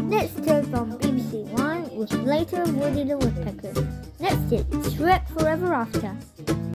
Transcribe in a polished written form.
Next tale from BBC One was later Woody the Woodpecker. Next is Shrek Forever After.